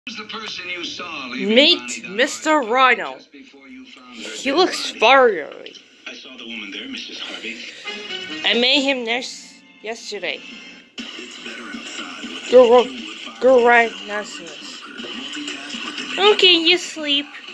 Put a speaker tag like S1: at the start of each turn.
S1: The person you saw
S2: Meet Mr. Rhino. He looks fiery.
S1: I saw the woman there, Mrs. Harvey.
S2: I made him yesterday. Go Rhinoceros. Okay, you sleep.